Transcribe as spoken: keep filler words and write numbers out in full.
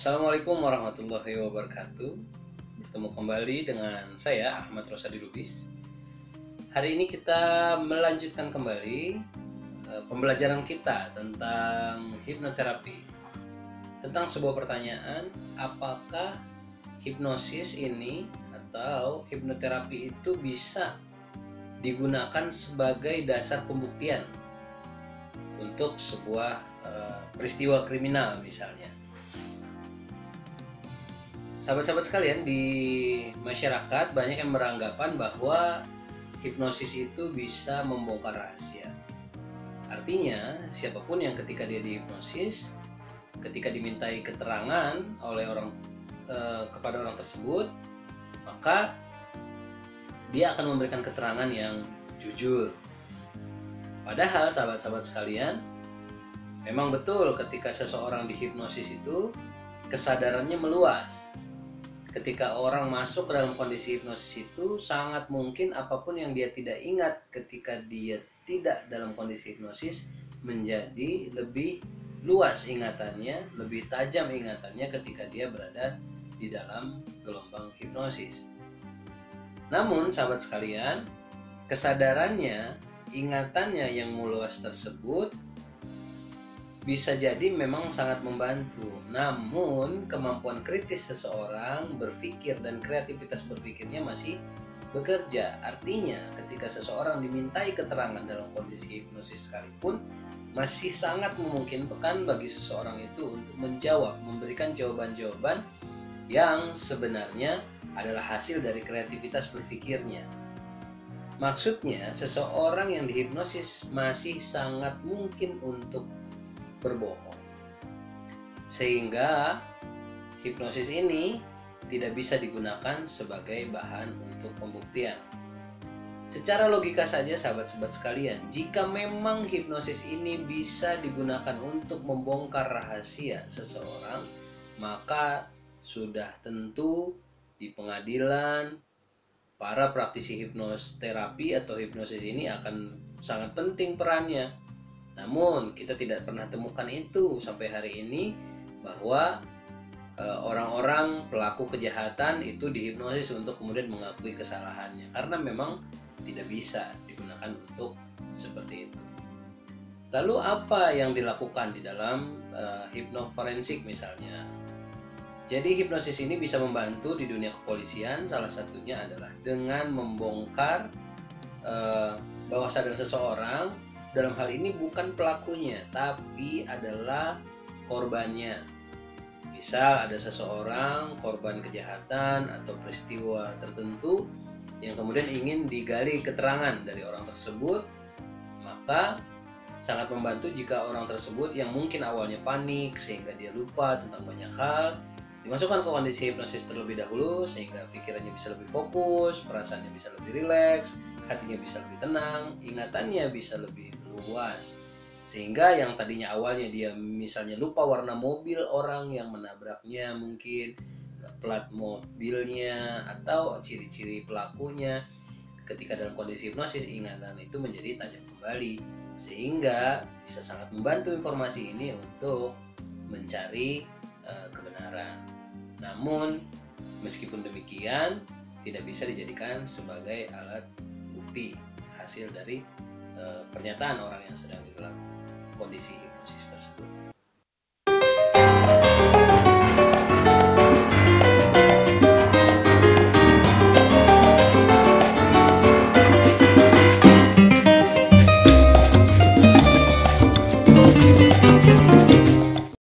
Assalamualaikum warahmatullahi wabarakatuh. Bertemu kembali dengan saya Ahmad Rosadi Lubis. Hari ini kita melanjutkan kembali uh, pembelajaran kita tentang hipnoterapi. Tentang sebuah pertanyaan, apakah hipnosis ini atau hipnoterapi itu bisa digunakan sebagai dasar pembuktian untuk sebuah uh, peristiwa kriminal misalnya. Sahabat-sahabat sekalian, di masyarakat banyak yang beranggapan bahwa hipnosis itu bisa membongkar rahasia. Artinya, siapapun yang ketika dia dihipnosis, ketika dimintai keterangan oleh orang eh, kepada orang tersebut, maka dia akan memberikan keterangan yang jujur. Padahal sahabat-sahabat sekalian, memang betul ketika seseorang dihipnosis itu kesadarannya meluas. Ketika orang masuk ke dalam kondisi hipnosis itu, sangat mungkin apapun yang dia tidak ingat ketika dia tidak dalam kondisi hipnosis menjadi lebih luas ingatannya, lebih tajam ingatannya ketika dia berada di dalam gelombang hipnosis. Namun sahabat sekalian, kesadarannya, ingatannya yang meluas tersebut bisa jadi memang sangat membantu. Namun kemampuan kritis seseorang berpikir dan kreativitas berpikirnya masih bekerja. Artinya ketika seseorang dimintai keterangan dalam kondisi hipnosis sekalipun, masih sangat memungkinkan bagi seseorang itu untuk menjawab, memberikan jawaban-jawaban yang sebenarnya adalah hasil dari kreativitas berpikirnya. Maksudnya, seseorang yang dihipnosis masih sangat mungkin untuk berbohong, sehingga hipnosis ini tidak bisa digunakan sebagai bahan untuk pembuktian. Secara logika saja sahabat-sahabat sekalian, jika memang hipnosis ini bisa digunakan untuk membongkar rahasia seseorang, maka sudah tentu di pengadilan para praktisi hipnoterapi atau hipnosis ini akan sangat penting perannya. Namun kita tidak pernah temukan itu sampai hari ini, bahwa e, orang-orang pelaku kejahatan itu dihipnosis untuk kemudian mengakui kesalahannya, karena memang tidak bisa digunakan untuk seperti itu. Lalu apa yang dilakukan di dalam e, hipnoforensik misalnya? Jadi hipnosis ini bisa membantu di dunia kepolisian, salah satunya adalah dengan membongkar e, bawah sadar seseorang. Dalam hal ini bukan pelakunya, tapi adalah korbannya. Misal ada seseorang korban kejahatan atau peristiwa tertentu yang kemudian ingin digali keterangan dari orang tersebut, maka sangat membantu jika orang tersebut yang mungkin awalnya panik sehingga dia lupa tentang banyak hal, dimasukkan ke kondisi hipnosis terlebih dahulu sehingga pikirannya bisa lebih fokus, perasaannya bisa lebih rileks, hatinya bisa lebih tenang, ingatannya bisa lebih luas, sehingga yang tadinya awalnya dia misalnya lupa warna mobil orang yang menabraknya, mungkin plat mobilnya atau ciri-ciri pelakunya, ketika dalam kondisi hipnosis ingatan itu menjadi tajam kembali, sehingga bisa sangat membantu informasi ini untuk mencari uh, kebenaran. Namun meskipun demikian tidak bisa dijadikan sebagai alat bukti hasil dari pernyataan orang yang sedang di dalam kondisi hipnosis tersebut.